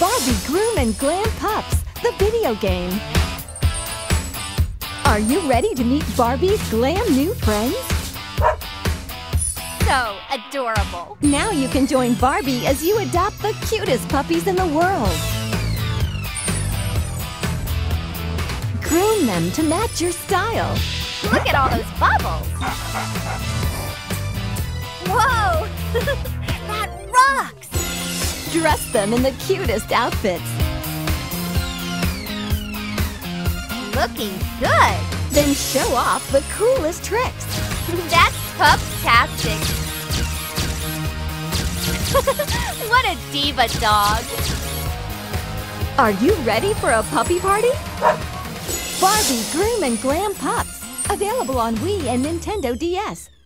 Barbie Groom and Glam Pups, the video game. Are you ready to meet Barbie's glam new friends? So adorable. Now you can join Barbie as you adopt the cutest puppies in the world. Groom them to match your style. Look at all those bubbles. Whoa! That rocks! Dress them in the cutest outfits. Looking good. Then show off the coolest tricks. That's pup-tastic. What a diva dog. Are you ready for a puppy party? Barbie Groom and Glam Pups. Available on Wii and Nintendo DS.